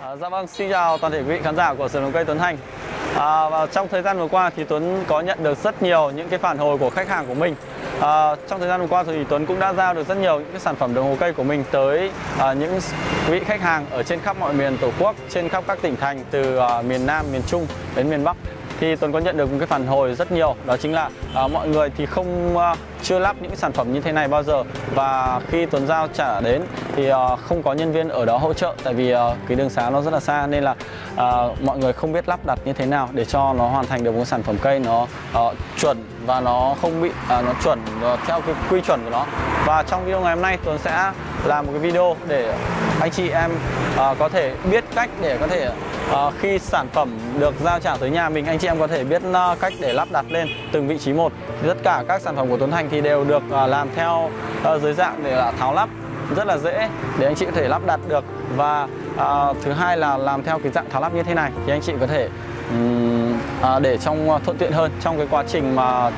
Dạ vâng, xin chào toàn thể quý vị khán giả của Sườn Hồng Cây Tuấn Thành. Và trong thời gian vừa qua thì Tuấn có nhận được rất nhiều những cái phản hồi của khách hàng của mình. Trong thời gian vừa qua thì Tuấn cũng đã giao được rất nhiều những cái sản phẩm đồng hồ cây của mình tới những quý vị khách hàng ở trên khắp mọi miền Tổ quốc, trên khắp các tỉnh thành từ miền Nam, miền Trung đến miền Bắc. Thì Tuấn có nhận được một cái phản hồi rất nhiều, đó chính là mọi người thì chưa lắp những cái sản phẩm như thế này bao giờ, và khi Tuấn giao trả đến thì không có nhân viên ở đó hỗ trợ, tại vì cái đường xá nó rất là xa, nên là mọi người không biết lắp đặt như thế nào để cho nó hoàn thành được một sản phẩm cây nó chuẩn và nó không bị nó chuẩn theo cái quy chuẩn của nó. Và trong video ngày hôm nay Tuấn sẽ làm một cái video để anh chị em có thể biết cách để có thể khi sản phẩm được giao trả tới nhà mình, anh chị em có thể biết cách để lắp đặt lên từng vị trí một. Tất cả các sản phẩm của Tuấn Thành thì đều được làm theo dưới dạng để là tháo lắp, rất là dễ để anh chị có thể lắp đặt được. Và thứ hai là làm theo cái dạng tháo lắp như thế này thì anh chị có thể để trong thuận tiện hơn trong cái quá trình mà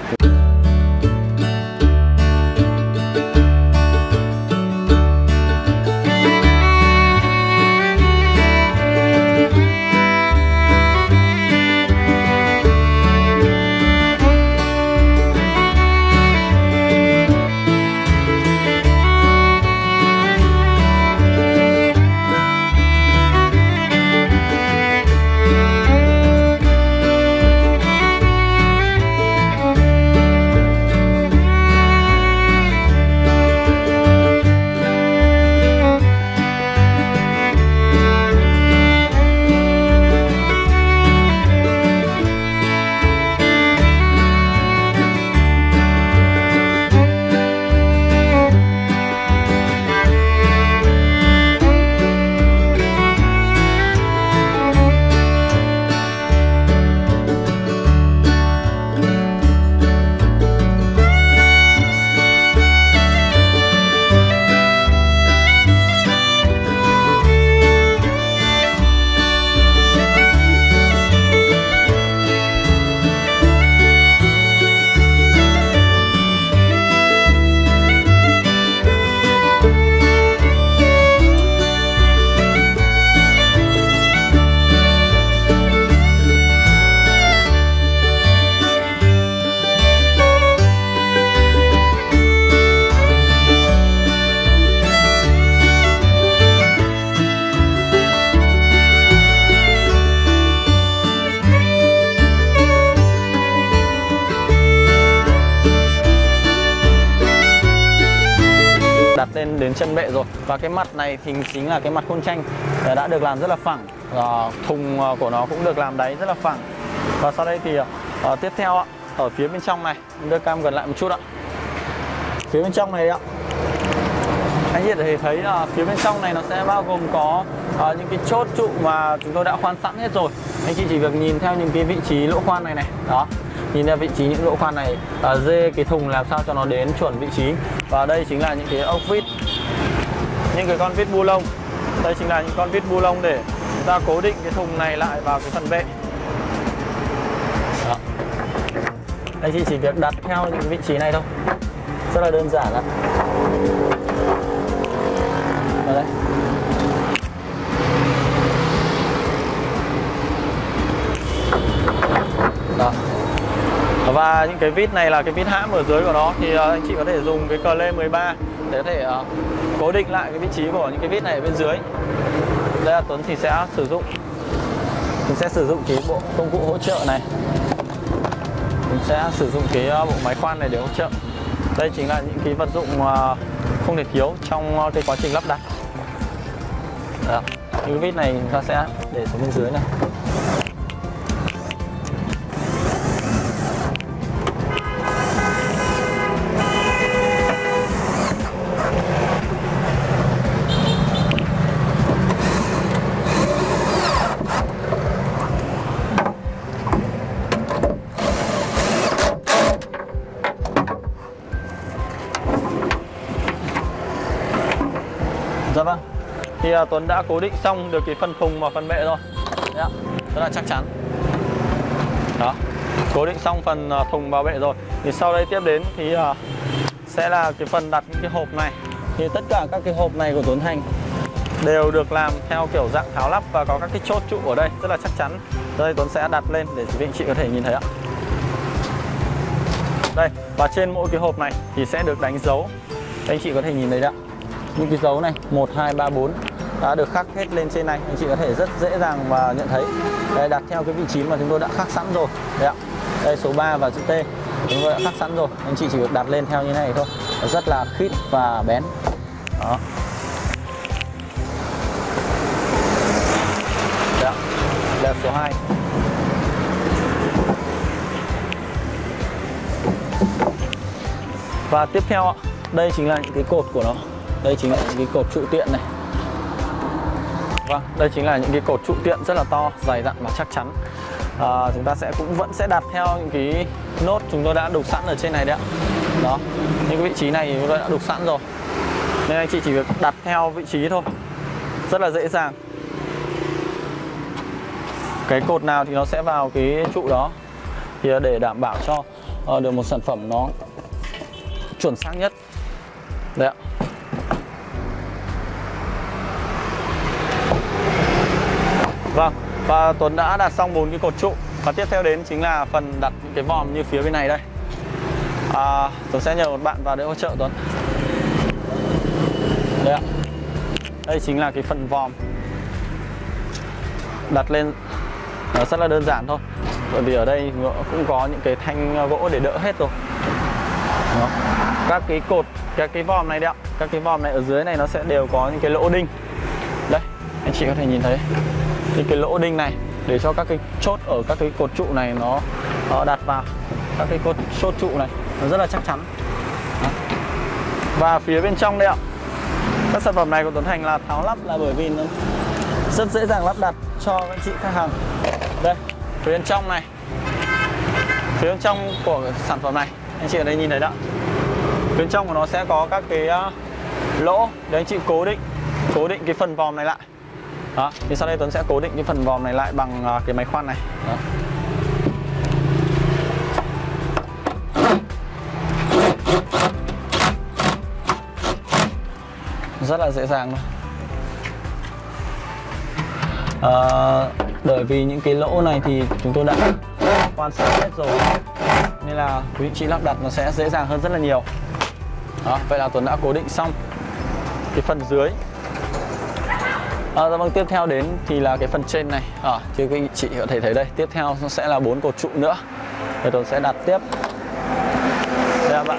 lên đến chân bệ rồi. Và cái mặt này thì chính là cái mặt khuôn tranh đã được làm rất là phẳng, thùng của nó cũng được làm đáy rất là phẳng. Và sau đây thì tiếp theo ở phía bên trong này, đưa cam gần lại một chút ạ. Phía bên trong này ạ, anh chị thể thấy là phía bên trong này nó sẽ bao gồm có những cái chốt trụ mà chúng tôi đã khoan sẵn hết rồi. Anh chị chỉ việc nhìn theo những cái vị trí lỗ khoan này này, đó, nhìn theo vị trí những lỗ khoan này, dê cái thùng làm sao cho nó đến chuẩn vị trí. Và đây chính là những cái ốc vít, những cái con vít bu lông. Đây chính là những con vít bu lông để chúng ta cố định cái thùng này lại vào cái phần bệ. Đó. Anh chị chỉ việc đặt theo những vị trí này thôi, rất là đơn giản ạ. Đây. Đó. Và những cái vít này là cái vít hãm ở dưới của nó, thì anh chị có thể dùng cái cờ lê 13 để có thể cố định lại cái vị trí của những cái vít này ở bên dưới. Đây là Tuấn thì sẽ sử dụng cái bộ công cụ hỗ trợ này. Mình sẽ sử dụng cái bộ máy khoan này để hỗ trợ. Đây chính là những cái vật dụng không thể thiếu trong cái quá trình lắp đặt. Đó. Những cái vít này chúng ta sẽ để xuống bên dưới này. Dạ vâng, thì Tuấn đã cố định xong được cái phần thùng và phần bệ rồi. Đấy, rất là chắc chắn. Đó, cố định xong phần thùng và bệ rồi. Thì sau đây tiếp đến thì sẽ là cái phần đặt những cái hộp này. Thì tất cả các cái hộp này của Tuấn Thành đều được làm theo kiểu dạng tháo lắp và có các cái chốt trụ ở đây rất là chắc chắn. Đây Tuấn sẽ đặt lên để quý anh chị có thể nhìn thấy ạ. Đây, và trên mỗi cái hộp này thì sẽ được đánh dấu. Anh chị có thể nhìn thấy đấy ạ. Những cái dấu này 1, 2, 3, 4 đã được khắc hết lên trên này. Anh chị có thể rất dễ dàng và nhận thấy. Đây, đặt theo cái vị trí mà chúng tôi đã khắc sẵn rồi. Đấy ạ. Đây số 3 và chữ T chúng tôi đã khắc sẵn rồi. Anh chị chỉ việc đặt lên theo như này thôi. Rất là khít và bén. Đó. Đấy ạ. Đây là số 2. Và tiếp theo ạ, đây chính là những cái cột của nó. Đây chính là những cái cột trụ tiện này. Vâng, đây chính là những cái cột trụ tiện rất là to, dày dặn và chắc chắn. Chúng ta cũng vẫn sẽ đặt theo những cái nốt chúng tôi đã đục sẵn ở trên này đấy ạ. Đó, những cái vị trí này chúng tôi đã đục sẵn rồi. Nên anh chị chỉ việc đặt theo vị trí thôi. Rất là dễ dàng. Cái cột nào thì nó sẽ vào cái trụ đó. Thì để đảm bảo cho được một sản phẩm nó chuẩn xác nhất. Đấy ạ. Vâng, và Tuấn đã đặt xong 4 cái cột trụ. Và tiếp theo đến chính là phần đặt những cái vòm như phía bên này đây. Tuấn sẽ nhờ một bạn vào để hỗ trợ Tuấn. Đây ạ. Đây chính là cái phần vòm. Đặt lên nó rất là đơn giản thôi. Bởi vì ở đây cũng có những cái thanh gỗ để đỡ hết rồi. Đó. Các cái cột, các cái vòm này đấy ạ. Các cái vòm này ở dưới này nó sẽ đều có những cái lỗ đinh. Đây, anh chị có thể nhìn thấy cái lỗ đinh này để cho các cái chốt ở các cái cột trụ này nó đặt vào các cái cột chốt trụ này, nó rất là chắc chắn. Đó. Và phía bên trong đây ạ, các sản phẩm này của Tuấn Thành là tháo lắp là bởi vì nó rất dễ dàng lắp đặt cho các chị khách hàng. Đây, phía bên trong này, phía bên trong của sản phẩm này, anh chị ở đây nhìn thấy đó. Phía bên trong của nó sẽ có các cái lỗ để anh chị cố định cái phần vòm này lại. Đó, thì sau đây Tuấn sẽ cố định cái phần vòm này lại bằng cái máy khoan này. Đó. Rất là dễ dàng thôi. Bởi vì những cái lỗ này thì chúng tôi đã quan sát hết rồi, nên là quý chị lắp đặt nó sẽ dễ dàng hơn rất là nhiều. Đó, vậy là Tuấn đã cố định xong cái phần dưới. Vâng, tiếp theo đến thì là cái phần trên này. Thì quý chị có thể thấy đây, tiếp theo nó sẽ là 4 cột trụ nữa. Thì Tuấn sẽ đặt tiếp. Đây ạ bạn.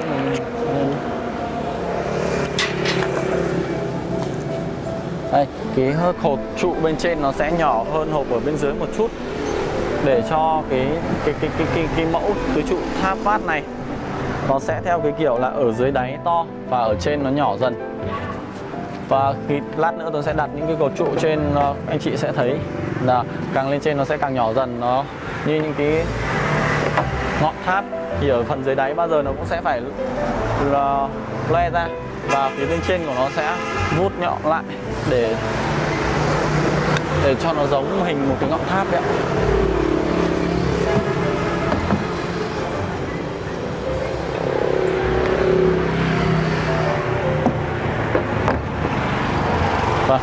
Đây, cái hộp trụ bên trên nó sẽ nhỏ hơn hộp ở bên dưới một chút để cho cái mẫu cái trụ tháp vát này nó sẽ theo cái kiểu là ở dưới đáy to và ở trên nó nhỏ dần. Và khi lát nữa tôi sẽ đặt những cái cột trụ trên, anh chị sẽ thấy là càng lên trên nó sẽ càng nhỏ dần, nó như những cái ngọn tháp thì ở phần dưới đáy bao giờ nó cũng sẽ phải loe ra, và phía bên trên của nó sẽ vút nhọn lại để cho nó giống hình một cái ngọn tháp đấy ạ. Vâng.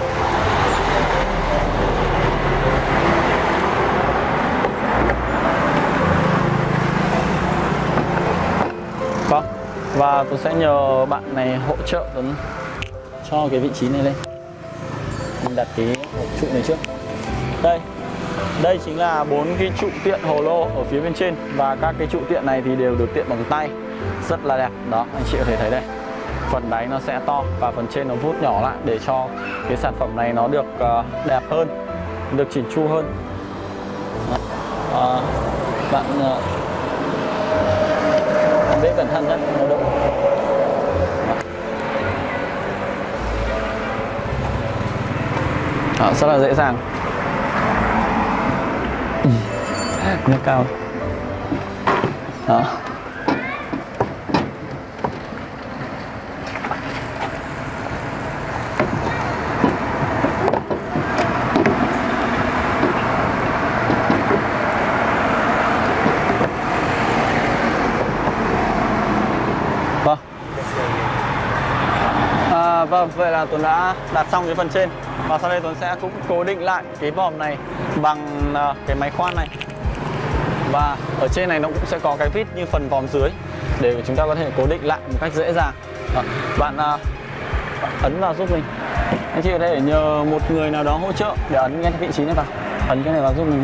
Vâng. Và tôi sẽ nhờ bạn này hỗ trợ Tuấn cho cái vị trí này lên. Mình đặt cái hộp trụ này trước. Đây chính là 4 cái trụ tiện hồ lô ở phía bên trên, và các cái trụ tiện này thì đều được tiện bằng tay, rất là đẹp. Đó, anh chị có thể thấy đây. Phần đáy nó sẽ to và phần trên nó vút nhỏ lại để cho cái sản phẩm này nó được đẹp hơn, được chỉn chu hơn. Bạn bế cẩn thận nhé, nó đỡ. Đó, rất là dễ dàng. Nước cao. Đó. vậy là Tuấn đã đặt xong cái phần trên. Và sau đây Tuấn sẽ cũng cố định lại cái vòm này bằng cái máy khoan này. Và ở trên này nó cũng sẽ có cái vít như phần vòm dưới để chúng ta có thể cố định lại một cách dễ dàng. Bạn ấn vào giúp mình. Anh chị có thể nhờ một người nào đó hỗ trợ để ấn cái vị trí này vào. Ấn cái này vào giúp mình.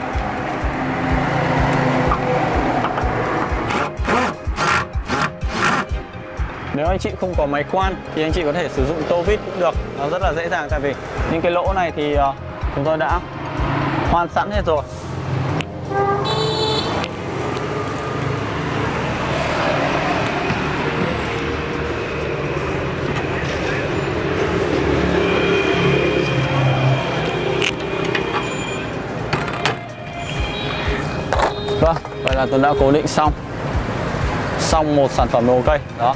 Nếu anh chị không có máy khoan thì anh chị có thể sử dụng tô vít cũng được. Nó rất là dễ dàng, tại vì những cái lỗ này thì chúng tôi đã khoan sẵn hết rồi. Vâng, vậy là Tuấn đã cố định xong một sản phẩm đồ cây đó.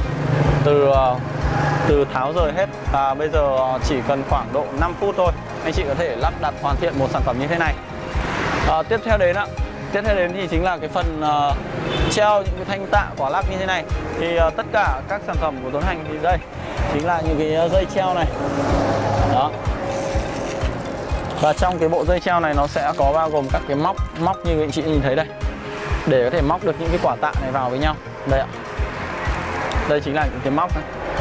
Từ tháo rời hết và bây giờ chỉ cần khoảng độ 5 phút thôi anh chị có thể lắp đặt hoàn thiện một sản phẩm như thế này. Tiếp theo đến thì chính là cái phần treo những cái thanh tạ quả lắc như thế này. Thì tất cả các sản phẩm của Tuấn Hành thì đây chính là những cái dây treo này đó. Và trong cái bộ dây treo này nó sẽ có bao gồm các cái móc như anh chị nhìn thấy đây, để có thể móc được những cái quả tạ này vào với nhau. Đây ạ, đây chính là những cái móc này.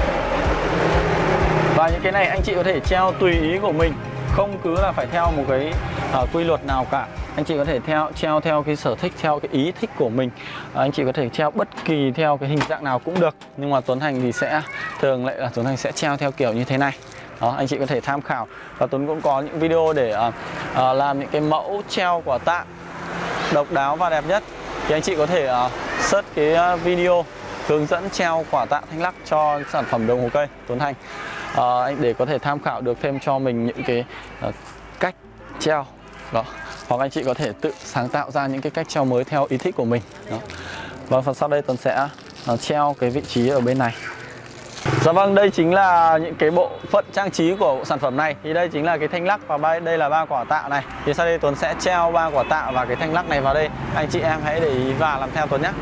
Và những cái này anh chị có thể treo tùy ý của mình, không cứ là phải theo một cái quy luật nào cả. Anh chị có thể treo theo cái sở thích, theo cái ý thích của mình. Anh chị có thể treo bất kỳ theo cái hình dạng nào cũng được. Nhưng mà Tuấn Hành thì sẽ thường lệ là Tuấn Hành sẽ treo theo kiểu như thế này. Đó, anh chị có thể tham khảo. Và Tuấn cũng có những video để làm những cái mẫu treo quả tạ độc đáo và đẹp nhất. Thì anh chị có thể search cái video hướng dẫn treo quả tạ thanh lắc cho sản phẩm đồng hồ cây Tuấn Hành, để có thể tham khảo được thêm cho mình những cái cách treo đó. Hoặc anh chị có thể tự sáng tạo ra những cái cách treo mới theo ý thích của mình đó. Và phần sau đây Tuấn sẽ treo cái vị trí ở bên này. Dạ vâng, đây chính là những cái bộ phận trang trí của bộ sản phẩm này. Thì đây chính là cái thanh lắc và đây là 3 quả tạ này. Thì sau đây Tuấn sẽ treo 3 quả tạ và cái thanh lắc này vào đây. Anh chị em hãy để ý và làm theo Tuấn nhé.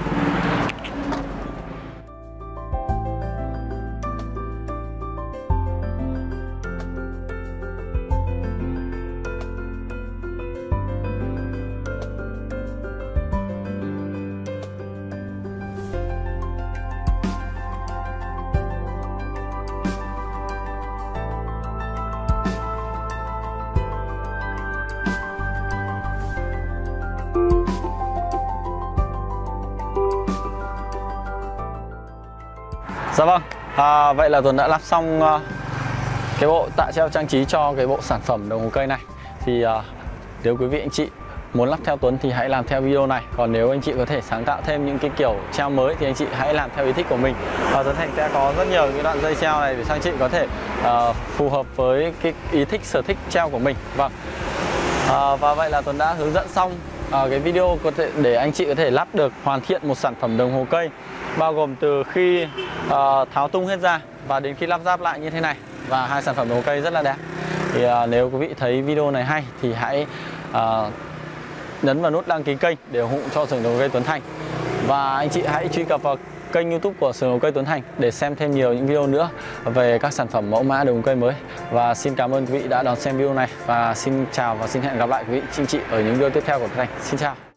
Dạ vâng, vậy là Tuấn đã lắp xong cái bộ tạ treo trang trí cho cái bộ sản phẩm đồng hồ cây này. Thì nếu quý vị anh chị muốn lắp theo Tuấn thì hãy làm theo video này. Còn nếu anh chị có thể sáng tạo thêm những cái kiểu treo mới thì anh chị hãy làm theo ý thích của mình. Và Tuấn Thành sẽ có rất nhiều cái đoạn dây treo này để cho anh chị có thể phù hợp với cái ý thích, sở thích treo của mình. Vâng. Và vậy là Tuấn đã hướng dẫn xong cái video có thể để anh chị có thể lắp được hoàn thiện một sản phẩm đồng hồ cây, bao gồm từ khi tháo tung hết ra và đến khi lắp ráp lại như thế này. Và hai sản phẩm đồng hồ cây rất là đẹp. Thì nếu quý vị thấy video này hay thì hãy nhấn vào nút đăng ký kênh để ủng hộ cho xưởng đồng hồ cây Tuấn Thành. Và anh chị hãy truy cập vào kênh YouTube của xưởng đồng hồ cây Tuấn Thành để xem thêm nhiều những video nữa về các sản phẩm mẫu mã đồng hồ cây mới. Và xin cảm ơn quý vị đã đón xem video này. Và xin chào và xin hẹn gặp lại quý vị anh chị ở những video tiếp theo của Tuấn Thành. Xin chào.